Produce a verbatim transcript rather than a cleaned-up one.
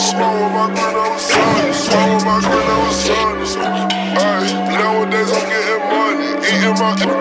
Smoke with my granddad was son. Smoke with my granddad was son. Ay, nowadays I'm getting money, eating my